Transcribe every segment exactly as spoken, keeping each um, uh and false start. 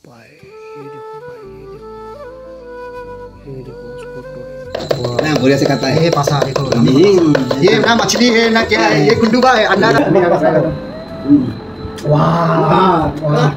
भाई ये देखो भाई ये देखो ये देखो उसको तो ना बढ़िया से खाता है। ये पासा देखो ये ना मछली है ना क्या है, ये कुंडुबा है अंडा का। वाह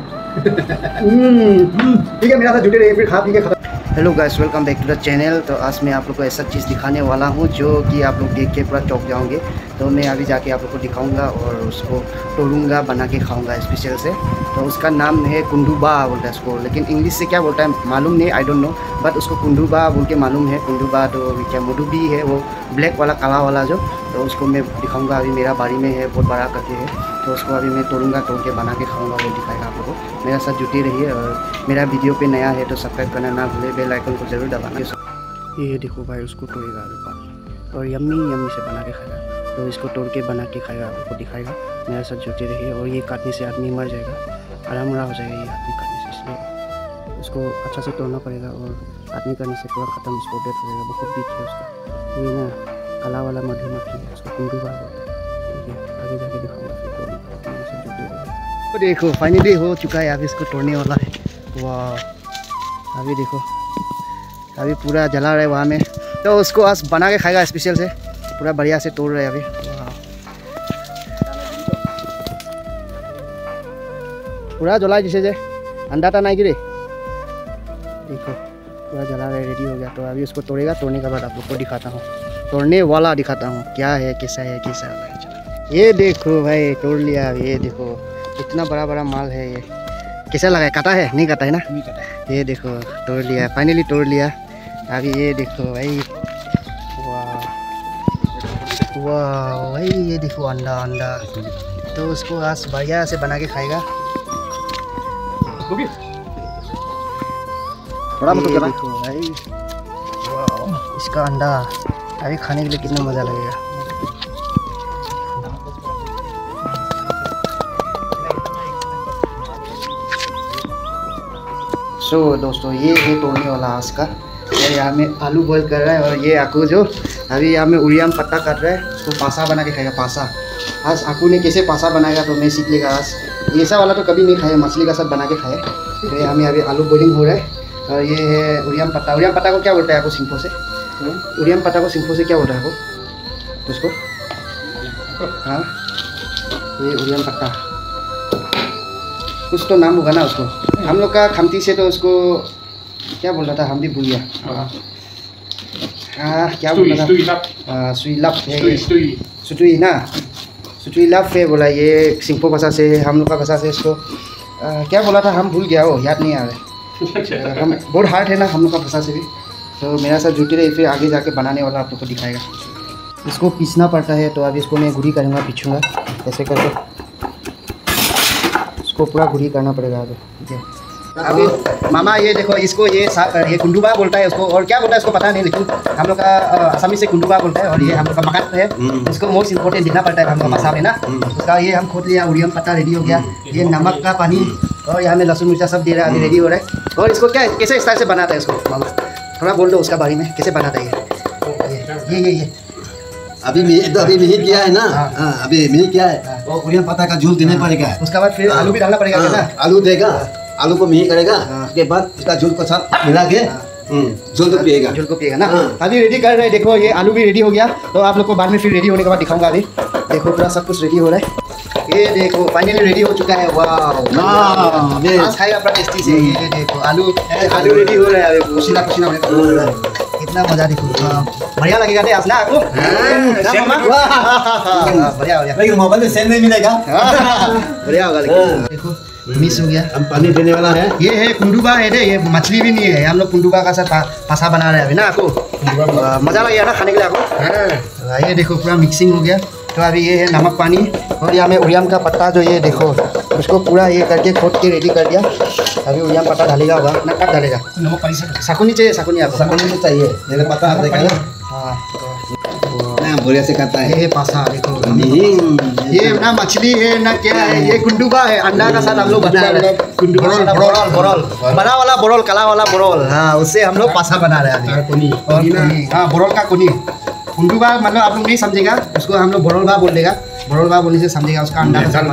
ठीक है मेरा साथ जुटे रहिए फिर खा पी के खत्म। Hello guys, welcome back to the channel. तो आज मैं आप लोग को ऐसा चीज़ दिखाने वाला हूँ जो कि आप लोग देख के पूरा चौंक जाओगे। तो मैं अभी जाके आप लोग को दिखाऊंगा और उसको तोड़ूंगा, बना के खाऊंगा स्पेशल से। तो उसका नाम है कुंडुबा बोलता है उसको, लेकिन इंग्लिश से क्या बोलता है मालूम नहीं, आई डोंट नो, बट उसको कुंडुबा बोल के मालूम है। कुंडुबा तो क्या मोडुबी है वो ब्लैक वाला काला वाला जो, तो उसको मैं दिखाऊँगा। अभी मेरा बाड़ी में है, बहुत बड़ा करके है, तो उसको अभी मैं तोड़ूंगा, तोड़ के बना के खाऊंगा, वो दिखाएगा आप लोगों को। मेरा साथ जुटे रहिए और मेरा वीडियो पे नया है तो सब्सक्राइब करना ना भूले, बेल आइकन को जरूर दबाना। ये देखो भाई उसको तोड़ेगा अभी और यम्मी यम्मी से बना के खाएगा। तो इसको तोड़ के बना के खाएगा, आपको दिखाएगा। मेरा साथ जुटे रहिए। और ये काटने से आदमी मर जाएगा, आराम हो जाएगा ये आदमी काटने से, इसलिए उसको अच्छा से तोड़ना पड़ेगा। और आदमी करने से पूरा ख़त्म, इसको डेथ हो जाएगा। बहुत बीच है उसका, ये ना काला वाला मधुमक्खी है, उसको कुंडुबा बोलते हैं। आगे जाके दिखाऊंगा फिर तोड़ने। तो देखो फाइनली हो चुका है, अभी इसको तोड़ने वाला है। वाह अभी देखो अभी पूरा जला रहा है वहाँ में, तो उसको आज बना के खाएगा स्पेशल से। पूरा बढ़िया से तोड़ रहे हैं अभी। पूरा जला जिसे जे अंडा टा नहीं गिरे, देखो पूरा जला रहा है, रेडी हो गया। तो अभी उसको तोड़ेगा, तोड़ने के बाद आप लोग को दिखाता हूँ, तोड़ने वाला दिखाता हूँ क्या है, कैसा है, कैसा है। ये देखो भाई तोड़ लिया। ये देखो इतना बड़ा बड़ा माल है। ये कैसा लगा है? काटा है? नहीं काटा है ना? नहीं काटा है। ये देखो तोड़ लिया, फाइनली तोड़ लिया। अभी ये देखो भाई, वाह वाह भाई ये देखो अंडा अंडा। तो उसको आज बढ़िया से बना के खाएगा। थोड़ा मतलब देखो भाई, वाह इसका अंडा अभी खाने के लिए कितना मज़ा लगेगा। सो so, दोस्तों ये है तोड़ने वाला आज का। और यहाँ में आलू बॉईल कर रहा है, और ये आकू जो अभी यहाँ में उड़ियाम पत्ता काट रहा है, उसको पासा बना के खाएगा। पासा आज आकू ने कैसे पासा बनाएगा तो मैं सीख लेगा आज। ऐसा वाला तो कभी नहीं खाया, मछली का साथ बना के खाए। तो यहाँ में अभी आलू बॉइलिंग हो रहा है। और ये है उड़ियाम पत्ता। उड़ियाम पत्ता को क्या बोलता है आपको सिंपो से? उड़ियाम पत्ता को सिंपो से क्या बोलता है आपको उसको? हाँ ये उड़ियाम पत्ता, कुछ तो नाम होगा ना उसको। हम लोग का खमती से तो उसको क्या बोल रहा था, हम भी भूल गया। हाँ क्या बोल रहा था? सुईलप है, सुटुई ना, सुटुईलप है बोला। ये सिंपो भाषा से, हम लोग का भाषा से इसको आ, क्या बोला था हम भूल गया, वो याद नहीं आ रहा। हम बहुत हार्ड है ना हम लोग का भाषा से भी। तो मेरा साथ जुटे रहे, फिर आगे जाके बनाने वाला आप लोग को दिखाएगा। इसको पीसना पड़ता है, तो अभी इसको मैं गुड़ी करूँगा, पीछूँगा ऐसे करके। इसको पूरा गुड़ी करना पड़ेगा अभी, ठीक है। अभी मामा ये देखो इसको, ये ये कुंडुबा बोलता है उसको, और क्या बोलता है इसको पता नहीं, लेकिन हम लोग का आसामी से कुंडुबा बोलता है। और ये हम लोग का मकान है, इसको मोस्ट इम्पोर्टेंट देना पड़ता है हम लोग भाषा में ना। उसका ये हम खोद लिया, उड़ियम पत्ता रेडी हो गया। ये नमक का पानी और यहाँ में लहसुन मिर्चा सब दे रहा है, अभी रेडी हो रहा है। और इसको क्या कैसे स्टाइल से बनाता है इसको मामा थोड़ा बोल दो उसका बारे में, कैसे बनाता है ये ये ये अभी मिही तो अभी मिही किया है ना। हाँ अभी मिही किया है, वो उड़ियम पत्ता का झोल देना पड़ेगा। उसके बाद फिर आलू भी डालना पड़ेगा ना। आलू देगा, आलू को मिही करेगा, उसके बाद उसका झोल को साथ मिला के झोल को पिएगा, झोल को पिएगा ना। अभी रेडी कर रहे हैं, देखो ये आलू भी रेडी हो गया। तो आप लोग को बाद में फिर रेडी होने के बाद दिखाऊंगा। अभी देखो पूरा सब कुछ रेडी हो रहा है। ये देखो फाइनली रेडी हो चुका है। वाह आज खाएगा अपना टेस्टी से। ये देखो आलू आलू रेडी हो रहा है, अभी पसीना पसीना हो रहा है। कितना मजा देखो, बढ़िया लगेगा नहीं आज ना आपको? बढ़िया हो गया, लेकिन मोबाइल में सेल नहीं मिलेगा। बढ़िया होगा, लेकिन देखो मिस हो गया। हम पानी देने वाला है। ये है कुंडुबा है, ये मछली भी नहीं है। हम लोग कुंडुबा का साथ पासा बना रहे हैं अभी ना। आपको मजा लगेगा ना खाने के लिए आपको? ये देखो पूरा मिक्सिंग हो गया। तो अभी ये है नमक पानी, और यहाँ में उड़ियाम का पत्ता जो ये देखो उसको पूरा ये करके खोद के रेडी कर दिया। अभी उड़ियाम पत्ता डालेगा होगा ना, कब डालेगा? नमक पानी से साकुनी चाहिए, साकुनी आपको साकुनी तो चाहिए, मेरे पता है। हाँ बढ़िया से करता है। ये पासा देखो, ये ना मछली है ना क्या है, ये कुंडुबा है। अंडा का साथ हम लोग बना रहे हैं। बोरल बोरल बड़ा वाला बोरल, काला वाला बोरल, हाँ उससे हम लोग पासा बना रहे हैं। हाँ बोरल का कुनी, कुंडुबा मतलब आप लोग नहीं समझेगा उसको, हम लोग बोरलबा बोल देगा। बरोल बाबू बोलने से समझेगा उसका अंडा का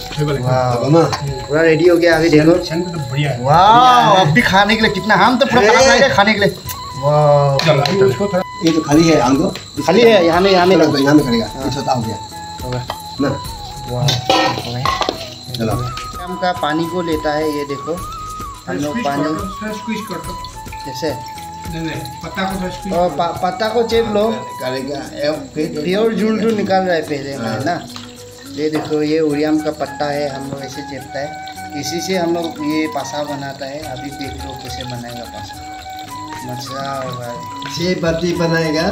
पूरा रेडी हो गया। अभी देखो वाह, अब भी खाने के लिए कितना, हम तो पूरा खाना खाने के लिए। वाह ये तो खाली है, हम तो खाली है, यहाँ में यहाँ में तो यहाँ में करेगा, ये छोटा हो गया ना। वाह चलो हम का पानी को लेता है, ये देखो हम लोग पानी कैसे पत्ता को और प, पत्ता को चेप लो, करेगा प्योर जूल जूल निकाल रहा है पहले में है ना। ये देखो ये उरियम का पत्ता है, हम लोग ऐसे चेपता है, इसी से हम लोग ये पासा बनाता है। अभी देख लो कैसे बनाएगा पासा, मजा होगा। छह बाती बनाएगा,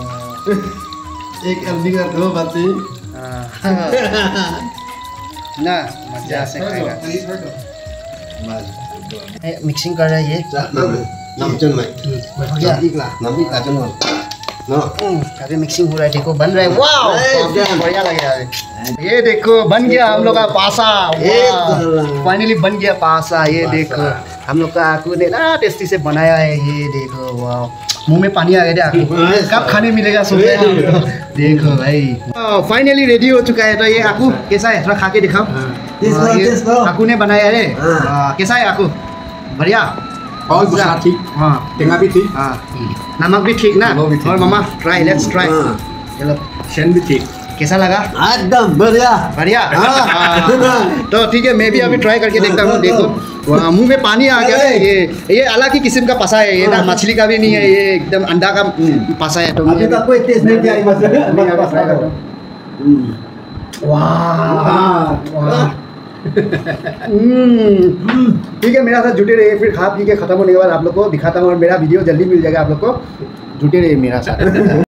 एक अलमी का दो बाती ना, मजा से खाएगा। मिक्सिंग कर रहा है ये नमचन में नमी का चलो नो अभी मिक्सिंग हो रहा है, देखो बन रहा है। वाह बढ़िया लग रहा है। ये देखो बन गया हम लोग का पासा, फाइनली बन गया पासा। ये देखो हम लोग का आकू ने ना टेस्टी से बनाया है, ये देखो वाह, मुंह में पानी आ गया। कब खाने मिलेगा सोच रहे हैं। देखो भाई फाइनली रेडी हो चुका है। तो ये आकू कैसा है, थोड़ा खा के दिखाओ। आकू ने बनाया है, कैसा है आकू? बढ़िया और दूसरा ठीक, हाँ टेंगा भी ठीक, हाँ नमक भी ठीक ना। और मामा ट्राई, लेट्स ट्राई। चलो शन भी ठीक, कैसा लगा? एकदम बढ़िया बढ़िया। तो ठीक है, मैं भी अभी ट्राई करके देखता हूँ। देखो मुंह में पानी आ गया है। ये ये अलग ही किस्म का पासा है, ये ना मछली का भी नहीं है, ये एकदम अंडा का पासा है। तो अभी तक कोई टेस्ट नहीं किया है। वाह ठीक है, मेरा साथ जुटे रहिए। फिर खा पी के खत्म होने के बाद आप लोग को दिखाता हूँ और मेरा वीडियो जल्दी मिल जाएगा आप लोग को। जुटे रहिए मेरा साथ।